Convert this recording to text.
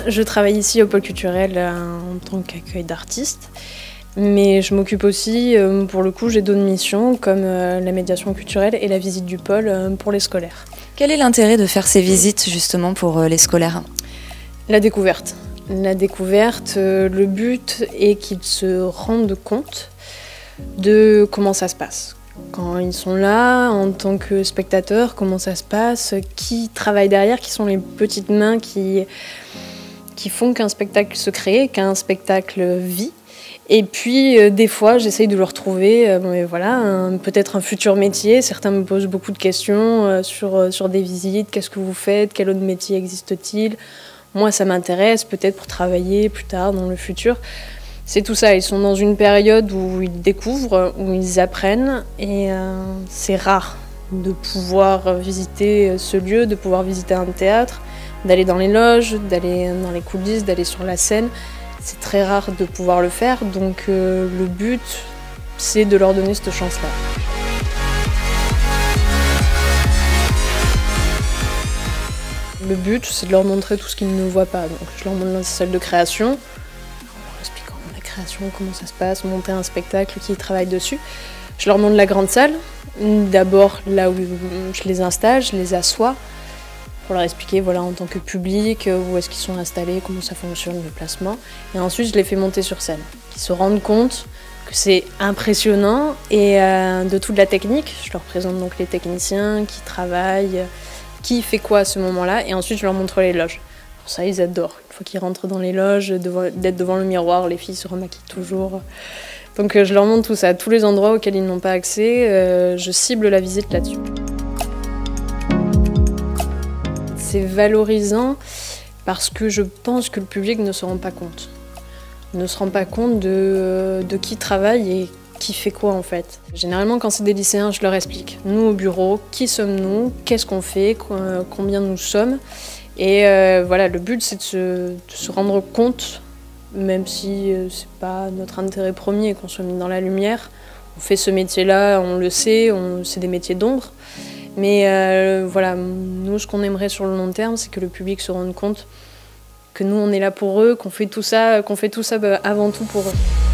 je travaille ici au pôle culturel en tant qu'accueil d'artistes, mais je m'occupe aussi, pour le coup, j'ai d'autres missions comme la médiation culturelle et la visite du pôle pour les scolaires. Quel est l'intérêt de faire ces visites justement pour les scolaires? La découverte. La découverte, le but est qu'ils se rendent compte de comment ça se passe. Quand ils sont là, en tant que spectateurs, comment ça se passe, qui travaille derrière, qui sont les petites mains qui font qu'un spectacle se crée, qu'un spectacle vit. Et puis, des fois, j'essaye de leur trouver voilà, peut-être un futur métier. Certains me posent beaucoup de questions sur des visites. Qu'est-ce que vous faites? Quel autre métier existe-t-il? Moi, ça m'intéresse, peut-être pour travailler plus tard, dans le futur. C'est tout ça, ils sont dans une période où ils découvrent, où ils apprennent. Et c'est rare de pouvoir visiter ce lieu, de pouvoir visiter un théâtre, d'aller dans les loges, d'aller dans les coulisses, d'aller sur la scène. C'est très rare de pouvoir le faire, donc le but, c'est de leur donner cette chance-là. Le but, c'est de leur montrer tout ce qu'ils ne voient pas. Donc, je leur montre la salle de création, en leur expliquant la création, comment ça se passe, monter un spectacle, qui travaille dessus. Je leur montre la grande salle, d'abord là où je les installe, je les assois, pour leur expliquer voilà, en tant que public, où est-ce qu'ils sont installés, comment ça fonctionne, le placement. Et ensuite, je les fais monter sur scène, qu'ils se rendent compte que c'est impressionnant et de toute la technique. Je leur présente donc les techniciens qui travaillent, qui fait quoi à ce moment-là, et ensuite je leur montre les loges. Pour ça, ils adorent. Une fois qu'ils rentrent dans les loges, d'être devant le miroir, les filles se remaquillent toujours. Donc je leur montre tout ça, tous les endroits auxquels ils n'ont pas accès, je cible la visite là-dessus. C'est valorisant parce que je pense que le public ne se rend pas compte. Ne se rend pas compte de qui travaille et qui fait quoi en fait. Généralement quand c'est des lycéens, je leur explique. Nous au bureau, qui sommes-nous, qu'est-ce qu'on fait, combien nous sommes. Et voilà, le but c'est de se rendre compte, même si c'est pas notre intérêt premier qu'on soit mis dans la lumière. On fait ce métier-là, on le sait, c'est des métiers d'ombre. Mais voilà, nous, ce qu'on aimerait sur le long terme, c'est que le public se rende compte que nous, on est là pour eux, qu'on fait tout ça avant tout pour eux.